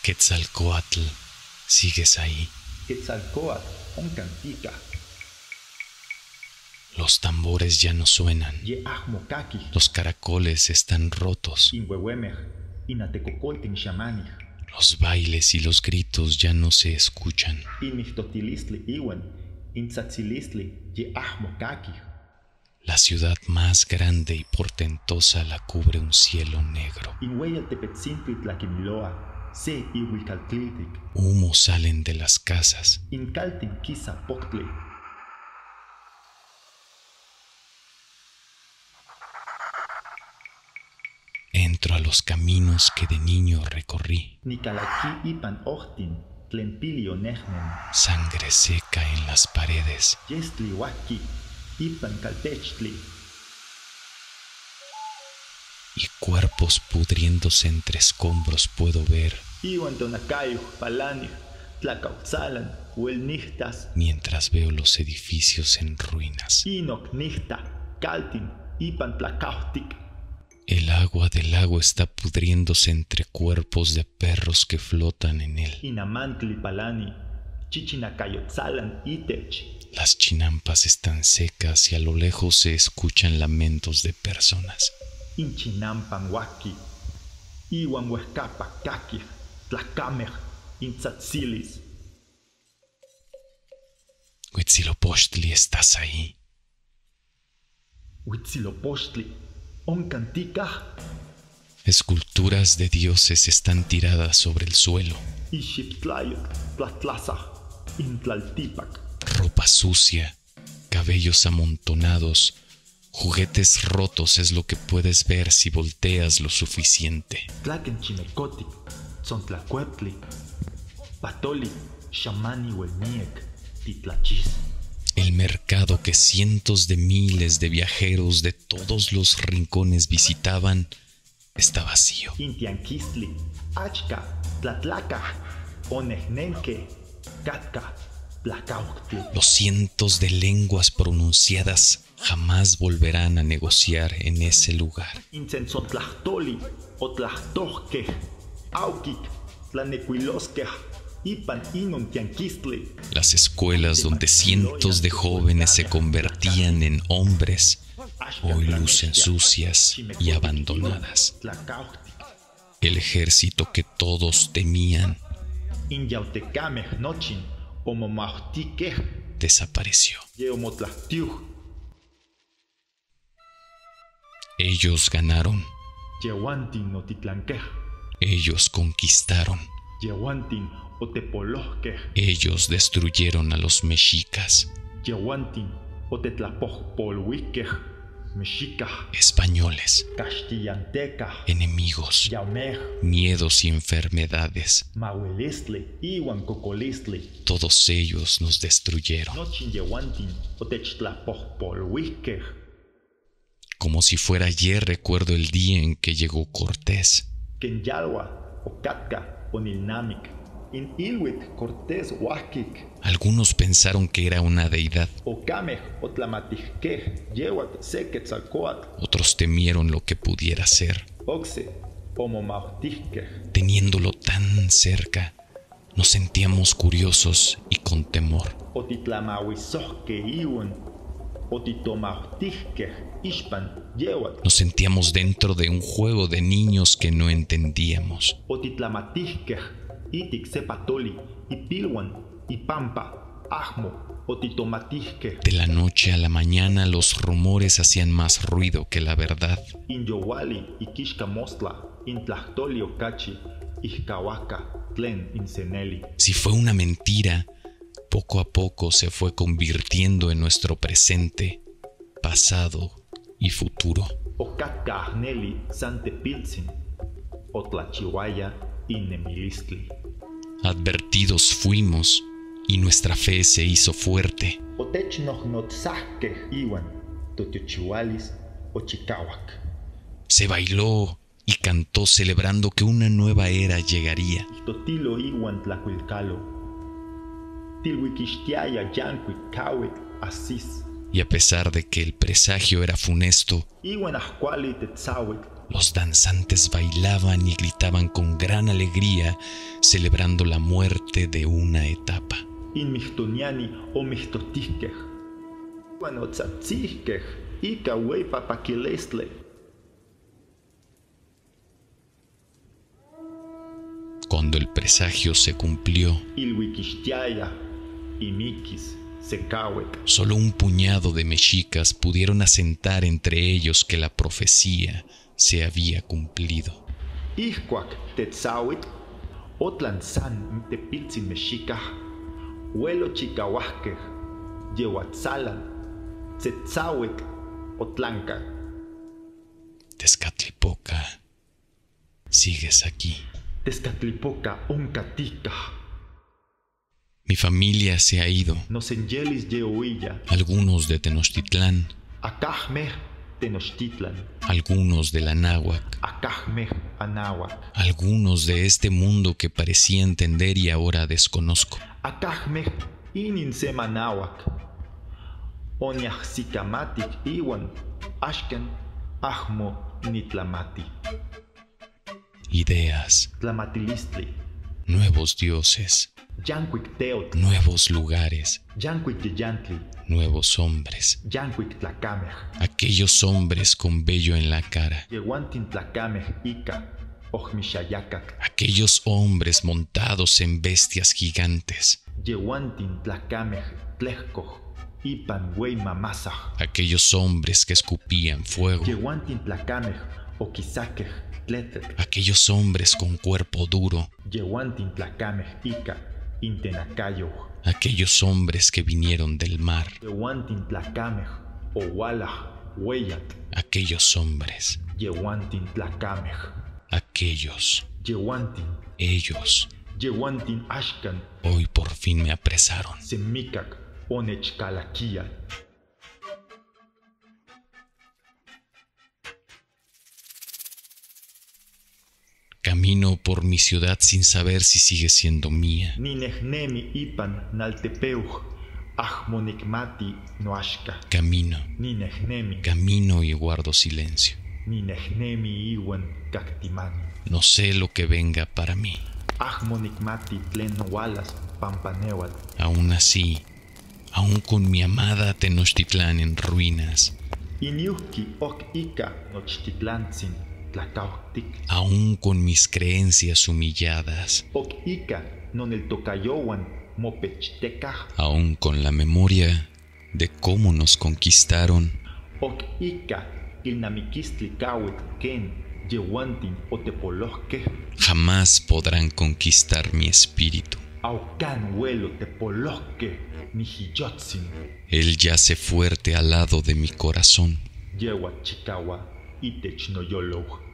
Quetzalcóatl, ¿sigues ahí? Quetzalcóatl, oncantica. Los tambores ya no suenan. Ye ahmokaki. Los caracoles están rotos. Inhuehuemej, inatecocoltin xamanih. Los bailes y los gritos ya no se escuchan. Inmixtotilistli iwan, intzatzilistli, ye ahmokaki. La ciudad más grande y portentosa la cubre un cielo negro. Inhueyaltepetzintli tlaquimiloa, se ihuicaltliltic. Humo salen de las casas. Incaltin quisa poctli. Entro a los caminos que de niño recorrí. Nicalaqui ipan ohtin, tlenpilio nejnen. Sangre seca en las paredes. Yestli huaki, ipan caltechtli. Y cuerpos pudriéndose entre escombros puedo ver. Iwan tonacayuj palanij, tlacautzalan, huelnijtas. Mientras veo los edificios en ruinas. Inok nijta, caltin, ipan tlacautic. El agua del lago está pudriéndose entre cuerpos de perros que flotan en él. Inamantli palani, chichinacayotzalan itech. Las chinampas están secas y a lo lejos se escuchan lamentos de personas. Inchinampan huaki, iwan huescapa kakij, tlacamej, intzatzilis. Huitzilopochtli, ¿estás ahí? Huitzilopochtli, oncanticaj. Esculturas de dioses están tiradas sobre el suelo. Ixiptlayot, tlatlazaj, intlaltipac. Ropa sucia, cabellos amontonados, juguetes rotos es lo que puedes ver si volteas lo suficiente. Tlaquenchimecotic, tzontlacueptli, patoli, xamani huelmiec, titlachis. El mercado que cientos de miles de viajeros de todos los rincones visitaban está vacío. Intianquistli, achca, tlatlaca, onehnenque, catca, tlacauctli. Los cientos de lenguas pronunciadas jamás volverán a negociar en ese lugar. Incentzontlastoli, otlastosque, auquic, tlanecuilosque, ipan inon tianquistli. Las escuelas donde cientos de jóvenes se convertían en hombres hoy lucen sucias y abandonadas. El ejército que todos temían Inyautecamej nochin, omomautique, desapareció. yeomotlastiuj, Ellos ganaron, yehuantin notitlanquej, ellos conquistaron, yehuantin otepolohquej, ellos destruyeron a los mexicas, yehuantin otetlapojpolhuiquej, mexicaj, españoles, castellantecaj, enemigos, yaumej, miedos y enfermedades. mahuelistli, iwan cocolistli. Todos ellos nos destruyeron. Nochin yehuantin otechtlapojpolhuiquej. Como si fuera ayer recuerdo el día en que llegó Cortés. Kenyalwa, Ocatca, Onilnamic, in Ilhuit, Cortés, Huaquic, Algunos pensaron que era una deidad, Ocamej, Otlamatijquej, Yehuat, Sequetzalcóatl, otros temieron lo que pudiera ser. Oxe, Omomautijquej, Teniéndolo tan cerca, nos sentíamos curiosos y con temor. Otitlamahuizojque iwan, Otitomautijquej, Ixpan, Yehuat, Nos sentíamos dentro de un juego de niños que no entendíamos. Otitlamatijquej, Itic sepatoli, Ipilwan, Ipampa, Ajmo, Otitomatijquej, De la noche a la mañana los rumores hacían más ruido que la verdad. Inyowali, Iquixcamostla, Intlastolio Cachi, Ixcahuaca, Tlen, Inceneli. Si fue una mentira, poco a poco se fue convirtiendo en nuestro presente, pasado y futuro. Ocatca Agneli, Santepiltzin, Otlachihuaya, Inemilistli. Advertidos fuimos y nuestra fe se hizo fuerte. Otechnohnotzahquej iwan, Totiochihualis, Ochicahuac. Se bailó y cantó celebrando que una nueva era llegaría. Totilo iwan tlacuilcalo. Tilhuiquixtiaya yancuic cahuic asis. Y a pesar de que el presagio era funesto, Iwan ahcuali tetzahuic Los danzantes bailaban y gritaban con gran alegría, celebrando la muerte de una etapa. Inmihtuniani o mihtotihkeh. Guanotzatzihkeh, ika weipa paquilestle. Cuando el presagio se cumplió, Ilwikishtiaya, imikis, secawek. solo un puñado de mexicas pudieron asentar entre ellos que la profecía se había cumplido. Ihkuak tetzawit, otlan san tepiltzin mexicah, huelo chicawahkeh, yewatzalan, tzetzawik, otlanca. Tezcatlipoca, sigues aquí. Tezcatlipoca oncatica. Mi familia se ha ido, Nosenyelis yehuilla, algunos de Tenochtitlán, acajmeh Tenochtitlan, algunos de la Náhuac, acajmeh Anáhuac, algunos de este mundo que parecía entender y ahora desconozco. acajmeh ininsemanauac, oniahsicamatic iwan, ashken ahmo nitlamati, Ideas, tlamatilistli, nuevos dioses, yancuic teotl, nuevos lugares, yancuic yeyantli, nuevos hombres, yancuic tlacameh, aquellos hombres con vello en la cara, yehuantin tlacameh ica, ojmishayacac, aquellos hombres montados en bestias gigantes, yehuantin tlacameh tlehcoh, ipan wey mamasaj, aquellos hombres que escupían fuego, yehuantin tlacameh oquisaqueh tletec, aquellos hombres con cuerpo duro, yehuantin tlacameh ica, intenacayo, aquellos hombres que vinieron del mar, yehuantin tlacameh owalaj hueyat, aquellos hombres, yehuantin tlacameh, aquellos, yehuantin, ellos, yehuantin ashkan, hoy por fin me apresaron. semicac onechcalaquia. Camino por mi ciudad sin saber si sigue siendo mía. Ninehnemi ipan naltepeuj, ahmonicmati noashka. Camino, Ninehnemi, camino y guardo silencio. ninehnemi iwan cactimani. No sé lo que venga para mí. Ahmonicmati tlen walas pampaneuat. Aún así, aún con mi amada Tenochtitlán en ruinas, Iniuhki ok ica nochtitlantzin tlacautic. aún con mis creencias humilladas, Ok ica non el tocayowan mopechtecaj. aún con la memoria de cómo nos conquistaron, Ok ica ilnamiquistli cauit ken yehuantin otepolojque. jamás podrán conquistar mi espíritu. Aucan huelo tepolojque nijiyotzin. Él yace fuerte al lado de mi corazón. Yehuat chicawa itech noyoloj.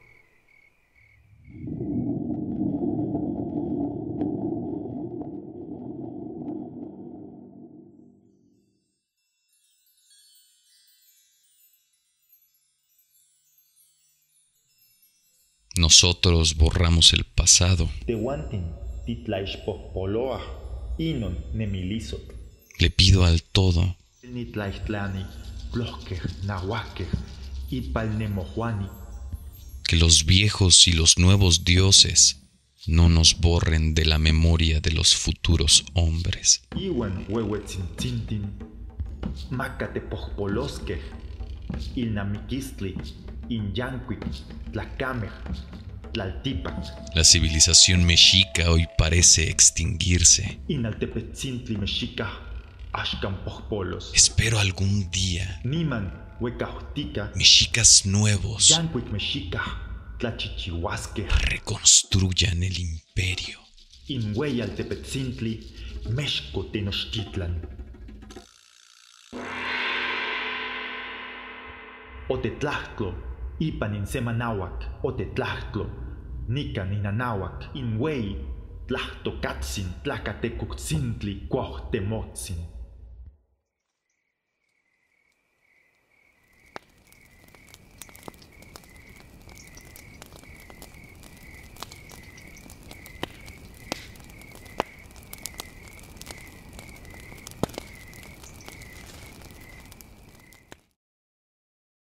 Nosotros borramos el pasado. Tehuantin titlaixpojpoloaj inon nemilisot. Le pido al todo Nitlaixtlani plojquej nahuaquej ipalnemojuani. que los viejos y los nuevos dioses no nos borren de la memoria de los futuros hombres. Iwan huehuetzintzintin macatepojpolosquej ilnamiquistli inyancuic tlacamej tlaltipac. La civilización mexica hoy parece extinguirse. Inaltepetzintli mexica axcan pojpolos. Espero algún día Niman huecautica mexicas nuevos yancuic mexica tlachichihuasquej. reconstruyan el imperio. Inhueyaltepetzintli Mexco Tenochtitlan. Otetlahtlo ipan insemanahuac otetlahtlo nican inanahuac inhuey tlahtocatzin tlacatecuctzintli cuauhtemotzin.